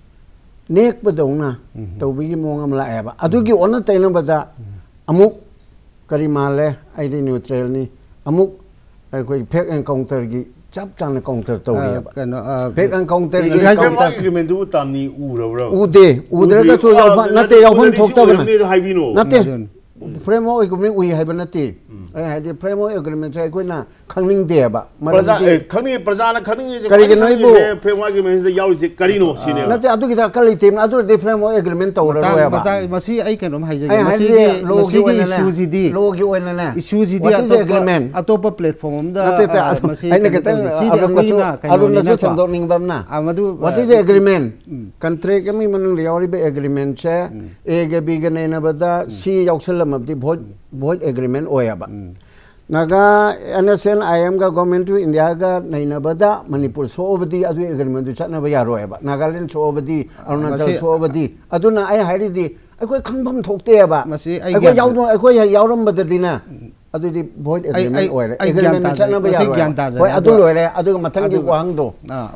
ꯅꯦꯛꯄꯗꯧꯅ ꯇꯧꯕꯒꯤ ꯃꯑꯣꯡ ꯑꯃ ꯂꯥꯛꯑꯦꯕ ꯑꯗꯨꯒꯤ ꯑꯣꯟꯅ ꯇꯩꯅꯕꯗ ꯑꯃꯨꯛ ꯀꯔꯤ ꯃꯥꯜꯂꯦ ꯑꯩꯗꯤ ꯅ꯭ꯌꯨꯇ꯭ꯔꯦꯜꯅꯤ ꯑꯃꯨꯛ ꯑꯩꯈꯣꯏ ꯐꯦꯛ ꯑꯦꯟꯀꯥꯎꯟꯇꯔꯒꯤ ꯆꯞ ꯆꯥꯅ ꯀꯥꯎꯟꯇꯔ ꯇꯧꯔꯤꯑꯕ ꯐꯦꯛ ꯑꯦꯟꯀꯥꯎꯟꯇꯔꯒꯤ ꯑꯦꯒ꯭ꯔꯤꯃꯦꯟꯗꯨꯕꯨ ꯇꯥꯝꯅꯤ ꯎꯔꯕ꯭ꯔꯥ ꯎꯗꯦ ꯎꯗ꯭ꯔꯒꯁꯨ ꯌꯥꯎꯐꯝ ꯅꯠꯇꯦ ꯌꯥꯎꯐꯝ ꯊꯣꯛꯇꯕꯅ ꯍꯥꯏꯕꯤꯅꯣ ꯅꯠꯇꯦ ꯐ꯭ꯔꯦꯝꯋꯥꯔꯛ ꯑꯦꯒ꯭ꯔꯤꯃꯦꯟ ꯎꯏ ꯍꯥꯏꯕ ꯅꯠꯇꯦ ꯑꯩ ꯍꯥꯏꯗꯤ ꯐ꯭ꯔꯦꯝꯋꯥꯔꯛ ꯑꯦꯒ꯭ꯔꯤꯃꯦꯟꯁꯦ ꯑꯩꯈꯣꯏꯅ ꯈꯪꯅꯤꯡꯗꯦꯕ ꯈꯪꯅꯤꯡꯉꯦ ꯄ꯭ꯔꯖꯥꯅ ꯈꯪꯅꯤꯡꯉꯤꯁꯦ ꯀꯔꯤꯒꯤꯅꯣ ꯑꯩꯕꯨ ꯐ꯭ꯔꯦꯝꯋꯥꯔꯛ ꯑꯦꯒ꯭ꯔꯤꯃꯦꯟꯁꯤꯗ ꯌꯥꯎꯔꯤꯁꯦ ꯀꯔꯤꯅꯣ ꯁꯤꯅꯦꯕ ꯅꯠꯇꯦ ꯑꯗꯨꯒꯤ ꯗꯔꯀꯥꯔ ꯂꯩꯇꯦ ꯑꯗꯨꯗꯤ ꯐ꯭ꯔꯦꯝꯋꯥꯔꯛ ꯑꯦꯒ꯭ꯔꯤꯃꯦꯟ ꯇꯧꯔꯔꯣꯏꯕ ꯃꯁꯤ ꯑꯩ ꯀꯩꯅꯣꯝ ꯍꯥꯏꯖꯒꯦ ꯃꯁꯤꯒꯤ ꯃꯁꯤꯒꯤ ꯏꯁꯨꯁꯤꯗꯤ ꯂꯣꯒꯤ ꯑꯣꯏꯅꯅꯦ ꯏꯁꯨꯁꯤꯗꯤ ꯑꯇꯣꯞꯄ ꯄ꯭ꯂꯦꯠꯐꯣꯔꯝ ꯑꯃꯗ ꯃꯁꯤ ꯑꯩꯅ ꯈꯤꯇꯪ ꯑꯔꯨꯟꯅꯁꯨ ꯁꯟꯗꯣꯛꯅꯤꯡꯕ ꯑꯃꯅ ꯃꯗꯨ ꯋꯥꯠ ꯏꯁ ꯑꯦꯒ꯭ꯔꯤꯃꯦꯟ ꯀꯟꯇ꯭ꯔꯦꯛ ꯑꯃꯒꯤ ꯃꯅꯨꯡꯗ ꯌꯥꯎꯔꯤꯕ ꯑꯦꯒ꯭ꯔꯤꯃꯦꯟꯁꯦ ꯑꯦꯒ ꯕꯤꯒ ꯅꯩꯅꯕꯗ ꯁꯤ ꯌꯥꯎꯁꯜꯂꯝꯃꯕꯗꯤ ꯚꯣꯏꯠ ꯚꯣꯏꯠ ꯑꯦꯒ꯭ꯔꯤꯃꯦꯟ ꯑꯣꯏꯌꯦꯕ Naga N S N I ꯑꯦꯝꯒ ꯒꯣꯔꯃꯦꯟ ꯑꯣꯐ ꯏꯟꯗꯤꯌꯥꯒ ꯅꯩꯅꯕꯗ ꯃꯅꯤꯄꯨꯔ ꯁꯣꯛꯑꯕꯗꯤ ꯑꯗꯨ ꯑꯦꯒ꯭ꯔꯤꯃꯦꯟꯗꯨ ꯆꯠꯅꯕ ꯌꯥꯔꯣꯏꯕ ꯅꯥꯒꯥꯂꯦꯟ ꯁꯣꯛꯑꯕꯗꯤ ꯑꯔꯨꯅꯥꯆꯜ ꯁꯣꯛꯑꯕꯗꯤ ꯑꯗꯨꯅ ꯑꯩ ꯍꯥꯏꯔꯤꯗꯤ ꯑꯩꯈꯣꯏ ꯈꯪꯐꯝ ꯊꯣꯛꯇꯦꯕ ꯑꯩꯈꯣꯏ ꯌꯥꯎꯗ ꯑꯩꯈꯣꯏ ꯑꯗꯨꯗꯤꯅ ꯑꯗꯨꯗꯤ ꯚꯣꯏꯠ ꯑꯦꯒ꯭ꯔꯤꯃꯦꯟ ꯑꯣꯏꯔꯦ ꯑꯦꯒ꯭ꯔꯤꯃꯦꯟ ꯆꯠꯅꯕ ꯌꯥꯔꯣꯏ ꯍꯣꯏ ꯑꯗꯨ ꯂꯣꯏꯔꯦ ꯑꯗꯨꯒ ꯃꯊꯪꯒꯤ ꯋꯥꯍꯪꯗꯣ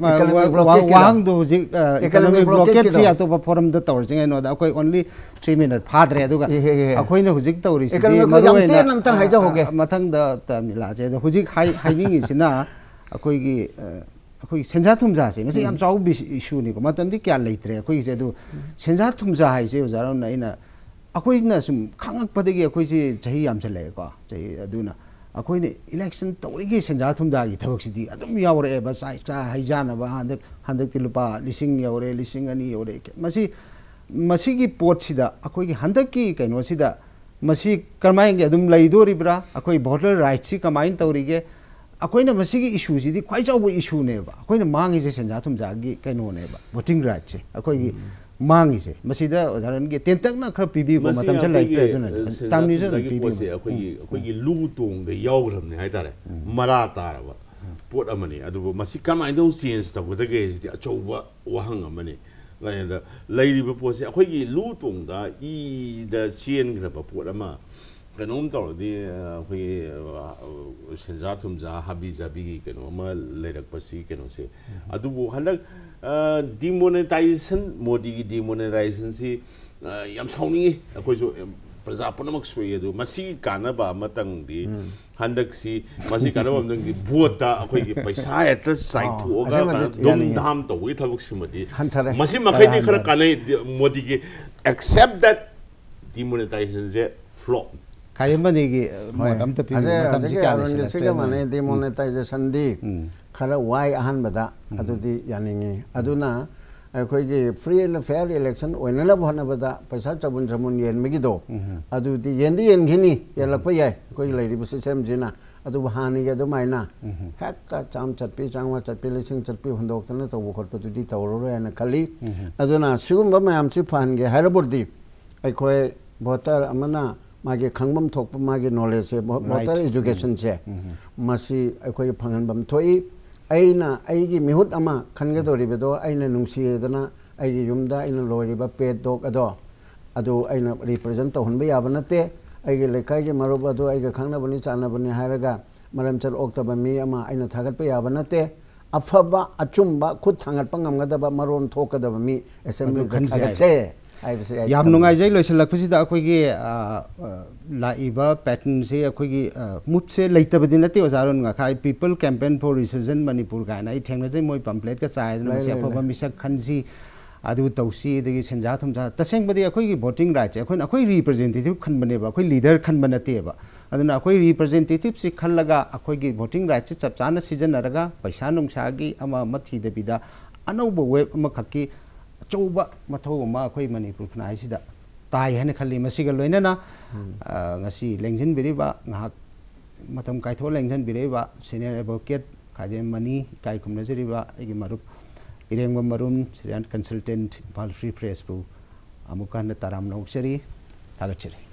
ꯋꯥꯍꯪꯗꯣ ꯍꯧꯖꯤꯛ ꯏꯀꯣꯅꯣꯃꯤꯛ ꯕ꯭ꯂꯣꯀꯦꯠꯁꯤ ꯑꯇꯣꯞꯄ ꯐꯣꯔꯝꯗ ꯇꯧꯔꯤꯉꯩꯗ ꯑꯩꯈꯣꯏ ꯑꯣꯟꯂꯤ ꯊ꯭ꯔꯤ ꯃꯤꯅꯠ ꯐꯥꯗ꯭ꯔꯦ ꯑꯗꯨꯒ ꯑꯩꯈꯣꯏꯅ ꯍꯧꯖꯤꯛ ꯇꯧꯔꯤꯁꯤꯗꯤ ꯃꯔꯨꯑꯣꯏꯅ ꯍꯥꯏꯖꯍꯧꯒꯦ ꯃꯊꯪꯗ ꯇꯥꯃꯤꯂꯥꯁꯦ ꯑꯗꯣ ꯍꯧꯖꯤꯛ ꯍꯥꯏꯅꯤꯡꯉꯤꯁꯤꯅ ꯑꯩꯈꯣꯏꯒꯤ ꯑꯩꯈꯣꯏꯒꯤ ꯁꯦꯟꯖꯥ ꯊꯨꯝꯖꯥꯁꯦ ꯃꯁꯤ ꯌꯥꯝ ꯆꯥꯎꯕ ꯏꯁꯨꯅꯤꯀꯣ ꯃꯇꯝꯗꯤ ꯀꯌꯥ ꯂꯩꯇ꯭ꯔꯦ ꯑꯩꯈꯣꯏꯒꯤꯁꯦ ꯑꯗꯨ ꯁꯦꯟꯖꯥ ꯊꯨꯝꯖꯥ ꯍꯥꯏꯁꯦ ꯑꯣꯖꯥꯔꯣꯅ ꯑꯩꯅ ꯑꯩꯈꯣꯏꯅ ꯁꯨꯝ ꯈꯪꯉꯛꯄꯗꯒꯤ ꯑꯩꯈꯣꯏꯁꯤ ꯆꯍꯤ ꯌꯥꯝꯁꯜꯂꯛꯑꯦꯀꯣ ꯆꯍꯤ ꯑꯗꯨꯅ ꯑꯩꯈꯣꯏꯅ ꯏꯂꯦꯛꯁꯟ ꯇꯧꯔꯤꯒꯤ ꯁꯦꯟꯖꯥ ꯊꯨꯝꯖꯥꯒꯤ ꯊꯕꯛꯁꯤꯗꯤ ꯑꯗꯨꯝ ꯌꯥꯎꯔꯛꯑꯦꯕ ꯆꯥ ꯍꯩꯖꯥꯅꯕ ꯍꯟꯗꯛ ꯍꯟꯗꯛꯇꯤ ꯂꯨꯄꯥ ꯂꯤꯁꯤꯡ ꯌꯧꯔꯦ ꯂꯤꯁꯤꯡ ꯑꯅꯤ ꯌꯧꯔꯦ ꯃꯁꯤ ꯃꯁꯤꯒꯤ ꯄꯣꯠꯁꯤꯗ ꯑꯩꯈꯣꯏꯒꯤ ꯍꯟꯗꯛꯀꯤ ꯀꯩꯅꯣꯁꯤꯗ ꯃꯁꯤ ꯀꯔꯝꯍꯥꯏꯅ ꯑꯗꯨꯝ ꯂꯩꯗꯣꯔꯤꯕ꯭ꯔꯥ ꯑꯩꯈꯣꯏ ꯚꯣꯇꯔ ꯔꯥꯏꯠꯁꯤ ꯀꯃꯥꯏꯅ ꯇꯧꯔꯤꯒꯦ ꯑꯩꯈꯣꯏꯅ ꯃꯁꯤꯒꯤ ꯏꯁꯨꯁꯤꯗꯤ ꯈ꯭ꯋꯥꯏ ꯆꯥꯎꯕ ꯏꯁꯨꯅꯦꯕ ꯑꯩꯈꯣꯏꯅ ꯃꯥꯡꯉꯤꯁꯦ ꯁꯦꯟꯖꯥ ꯊꯨꯝꯖꯥꯒꯤ ꯀꯩꯅꯣꯅꯦꯕ ꯚꯣꯇꯤꯡ ꯔꯥꯏꯠꯁꯦ ꯑꯩꯈꯣꯏꯒꯤ ꯃꯥꯡꯉꯤꯁꯦ ꯃꯁꯤꯗ ꯑꯣꯖꯥꯔꯟꯒꯤ ꯇꯦꯟꯇꯛꯅ ꯈꯔ ꯄꯤꯕꯤꯌꯨꯀꯣ ꯃꯇꯝꯁꯦ ꯂꯩꯇ꯭ꯔꯦ ꯑꯗꯨꯅ ꯇꯥꯝꯅꯤꯁꯨ ꯑꯗꯨꯝ ꯄꯤꯕꯤꯌꯨ ꯑꯩꯈꯣꯏꯒꯤ ꯑꯩꯈꯣꯏꯒꯤ ꯂꯨ ꯇꯣꯡꯗ ꯌꯥꯎꯈ꯭ꯔꯕꯅꯤ ꯍꯥꯏꯇꯥꯔꯦ ꯃꯔꯥ ꯇꯥꯔꯕ ꯄꯣꯠ ꯑꯃꯅꯤ ꯑꯗꯨꯕꯨ ꯃꯁꯤ ꯀꯃꯥꯏꯅ ꯇꯧ ꯆꯦꯟꯖ ꯇꯧꯒꯗꯒꯦ ꯁꯤꯗꯤ ꯑꯆꯧꯕ ꯋꯥꯍꯪ ꯑꯃꯅꯤ ꯀꯩꯅꯣꯗ ꯂꯩꯔꯤꯕ ꯄꯣꯠꯁꯦ ꯑꯩꯈꯣꯏꯒꯤ ꯂꯨ ꯇꯣꯡꯗ ꯏꯗ ꯆꯦꯟꯈ꯭ꯔꯕ ꯄꯣꯠ ꯑꯃ ꯀꯩꯅꯣꯝ ꯇꯧꯔꯗꯤ ꯑꯩꯈꯣꯏꯒꯤ ꯁꯦꯟꯖꯥ ꯊꯨꯝꯖꯥ ꯍꯥꯕꯤ ꯖꯥꯕꯤꯒꯤ ꯀꯩꯅꯣ ꯑꯃ ꯂꯩꯔꯛꯄꯁꯤ ꯀꯩꯅꯣꯁꯦ ꯑꯗꯨꯕꯨ ꯍꯟꯗꯛ ꯗꯤꯃꯣꯅꯦꯇꯥꯏꯖꯦꯁꯟ ꯃꯣꯗꯤꯒꯤ ꯗꯤꯃꯣꯅꯦꯇꯥꯏꯖꯦꯁꯟꯁꯤ ꯌꯥꯝ ꯁꯥꯎꯅꯤꯡꯉꯤ ꯑꯩꯈꯣꯏꯁꯨ प्रजा पुनमक सोई अदु मसी कानबा मतंगदी हंदकसी मसी कानबा मतंगदी भोटा अखोई पैसा हेत साइथोगा दोम धाम तोगी थबक सिमदी मसी मखैदि खर कानै मोदी के एक्सेप्ट दैट डिमोनेटाइजेशन जे फ्लॉप खायमनी की मतम त पिबि मतम जि क्या ने सिगा माने डिमोनेटाइजेशन दी खर वाई अहन बदा अदुदी यानिंगी अदुना अखोई फ्री एंड फेयर इलेक्शन ओनलब होनबदा पैसा चबुन चमुन येनमगिदो अदुदी येंदी येनगिनी येलप याय अखोई लेरिब सिस्टम जिना अदु हानि गे दुमाइना हेक्ता चाम चटपी चांगवा चटपी लिसिंग चटपी हुंदोक्तन तबु खटपदुदी तवरोयना खली अदुना सिगुम मैम सि फानगे हैरबुर्दी अखोई भोटर अमना मागे खंगबम थोप मागे नॉलेज से भोटर एजुकेशन से मसी अखोई फंगनबम थोई अना मिहुत खनगदरीबदो अना नुसीदना ꯑꯩꯒꯤ ꯌꯨꯝꯗ ꯑꯩꯅ ꯂꯣꯏꯔꯤꯕ ꯄꯦꯠ ꯗꯣꯒ ꯑꯗꯣ ꯑꯗꯨ ꯑꯩꯅ ꯔꯤꯄ꯭ꯔꯖꯦꯟ ꯇꯧꯍꯟꯕ ꯌꯥꯕ ꯅꯠꯇꯦ ꯑꯩꯒꯤ ꯂꯩꯀꯥꯏꯒꯤ ꯃꯔꯨꯞ ꯑꯗꯨ ꯑꯩꯒ ꯈꯪꯅꯕꯅꯤ ꯆꯥꯟꯅꯕꯅꯤ ꯍꯥꯏꯔꯒ ꯃꯔꯝꯆꯠ ꯑꯣꯛꯇꯕ ꯃꯤ ꯑꯃ ꯑꯩꯅ ꯊꯥꯒꯠꯄ ꯌꯥꯕ ꯅꯠꯇꯦ ꯑꯐꯕ ꯑꯆꯨꯝꯕ ꯈꯨꯠ ꯊꯥꯡꯒꯠꯄ ꯉꯝꯒꯗꯕ ꯃꯔꯣꯟ ꯊꯣꯛꯀꯗꯕ ꯃꯤ ꯑꯦꯁꯦꯝꯕ꯭ꯂꯤꯗ ꯊꯥꯒꯠꯆꯦ ꯍꯥꯏꯕꯁꯦ ꯌꯥꯝ ꯅꯨꯡꯉꯥꯏꯖꯩ ꯂꯣꯏꯁꯤꯜꯂꯛꯄꯁꯤꯗ ꯑꯩꯈꯣꯏꯒꯤ ꯂꯥꯛꯏꯕ ꯄꯦꯇꯔꯟꯁꯦ ꯑꯩꯈꯣꯏꯒꯤ ꯃꯨꯠꯁꯦ ꯂꯩꯇꯕꯗꯤ ꯅꯠꯇꯦ ꯑꯣꯖꯥ ꯑꯔꯨꯟ ꯉꯥꯈꯥꯏ ꯄꯤꯄꯜ ꯀꯦꯝꯄꯦꯟ ꯐꯣꯔ ꯔꯤꯁꯤꯖꯟ ꯃꯅꯤꯄꯨꯔ ꯀꯥꯏꯅ ꯑꯩ ꯊꯦꯡꯅꯖꯩ ꯃꯣꯏ ꯄꯝꯄ꯭ꯂꯦꯠꯀ ꯆꯥꯏꯗꯅ ꯃꯁꯤ ꯑꯐꯕ ꯃꯤꯁꯛ ꯈꯟꯁꯤ ꯑꯗꯨ ꯇꯧꯁꯤ ꯑꯗꯒꯤ ꯁꯦꯟꯖꯥ ꯊꯨꯝꯖꯥ ꯇꯁꯦꯡꯕꯗꯤ ꯑꯩꯈꯣꯏꯒꯤ ꯚꯣꯇꯤꯡ ꯔꯥꯏꯠꯁꯦ ꯑꯩꯈꯣꯏꯅ ꯑꯩꯈꯣꯏ ꯔꯤꯄ꯭ꯔꯖꯦꯟꯇꯦꯇꯤꯚ ꯈꯟꯕꯅꯦꯕ ꯑꯩꯈꯣꯏ ꯂꯤꯗꯔ ꯈꯟꯕ ꯅꯠꯇꯦꯕ ꯑꯗꯨꯅ ꯑꯩꯈꯣꯏ ꯔꯤꯄ꯭ꯔꯖꯦꯟꯇꯦꯇꯤꯚꯁꯤ ꯈꯜꯂꯒ ꯑꯩꯈꯣꯏꯒꯤ ꯚꯣꯇꯤꯡ ꯔꯥꯏꯠꯁꯦ ꯆꯞ ꯆꯥꯅ ꯁꯤꯖꯤꯟꯅꯔꯒ ꯄꯩꯁꯥ ꯅꯨꯡꯁꯥꯒꯤ ꯑꯃ ꯑꯃ ꯊꯤꯗꯕꯤꯗ ꯑꯅꯧꯕ ꯋꯦꯕ ꯑꯃꯈꯛꯀꯤ ꯑꯆꯧꯕ ꯃꯊꯧ ꯑꯃ ꯑꯩꯈꯣꯏ ꯃꯅꯤꯄꯨꯔ ꯈꯨꯟꯅꯥꯏꯁꯤꯗ ꯇꯥꯏ ꯍꯥꯏꯅ ꯈꯜꯂꯤ ꯃꯁꯤꯒ ꯂꯣꯏꯅꯅ ꯉꯁꯤ ꯂꯦꯡꯖꯤꯟꯕꯤꯔꯤꯕ ꯉꯥꯏꯍꯥꯛ ꯃꯇꯝ ꯀꯥꯏꯊꯣꯛꯑ ꯂꯦꯡꯖꯤꯟꯕꯤꯔꯤꯕ ꯁꯤꯅꯤꯌꯔ ꯑꯦꯗꯚꯣꯀꯦꯠ ꯈꯥꯏꯗꯦꯝ ꯃꯅꯤ ꯏꯀꯥꯏ ꯈꯨꯝꯅꯖꯔꯤꯕ ꯑꯩꯒꯤ ꯃꯔꯨꯞ ꯏꯔꯦꯡꯕ ꯃꯔꯨꯝ ꯁꯤꯔꯤꯌꯥꯟ ꯀꯟꯁꯜꯇꯦꯟꯠ ꯏꯝꯐꯥꯜ ꯐ꯭ꯔꯤ ꯄ꯭ꯔꯦꯁꯄꯨ ꯑꯃꯨꯛꯀ ꯍꯟꯅ ꯇꯔꯥꯝꯅ ꯑꯣꯛꯆꯔꯤ ꯊꯥꯒꯠꯆꯔꯤ